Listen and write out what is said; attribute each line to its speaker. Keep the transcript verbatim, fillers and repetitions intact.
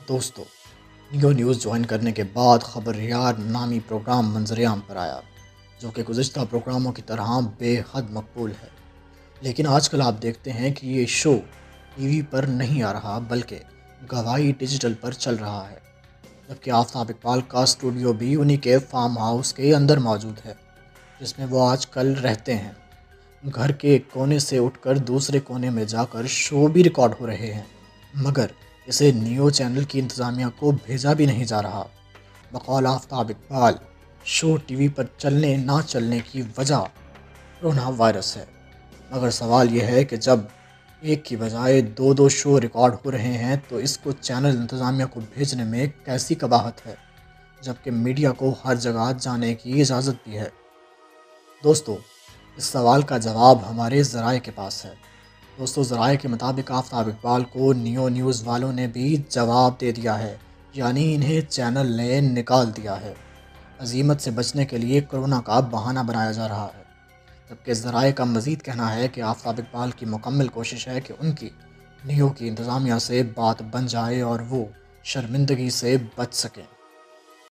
Speaker 1: دوستو new news join کرنے کے بعد خبریار نامی پروگرام منظر عام پر آیا، جو کہ گزشتہ پروگراموں کی طرح بے حد مقبول ہے۔ لیکن آج کل آپ دیکھتے ہیں کہ یہ شو ٹی وی پر نہیں آ رہا بلکہ گواہی ڈیجیٹل پر چل رہا ہے، جبکہ آفتاب اقبال کا اسٹوڈیو بھی انہی کے فارم ہاؤس کے اندر موجود ہے جس میں وہ آج کل رہتے ہیں۔ گھر کے ایک کونے سے اٹھ کر دوسرے کونے میں جا کر شو بھی ریکارڈ ہو رہے ہیں، مگر اسے نیو چینل کی انتظامیہ کو بھیجا بھی نہیں جا رہا۔ بقول آفتاب اقبال، شو ٹی وی پر چلنے نہ چلنے کی وجہ کرونا وائرس ہے، مگر سوال یہ ہے کہ جب ایک کی بجائے دو دو شو ریکارڈ ہو رہے ہیں تو اس کو چینل انتظامیہ کو بھیجنے میں کیسی قباحت ہے، جبکہ میڈیا کو ہر جگہ جانے کی اجازت بھی ہے۔ دوستو، اس سوال کا جواب ہمارے ذرائع کے پاس ہے۔ دوستو، ذرائع کے مطابق آفتاب اقبال کو نیو نیوز والوں نے بھی جواب دے دیا ہے، یعنی انہیں چینل نے نکال دیا ہے۔ عزیمت سے بچنے کے لیے کرونا کا بہانہ بنایا جا رہا ہے، جبکہ ذرائع کا مزید کہنا ہے کہ آفتاب اقبال کی مکمل کوشش ہے کہ ان کی نیو کی انتظامیہ سے بات بن جائے اور وہ شرمندگی سے بچ سکیں۔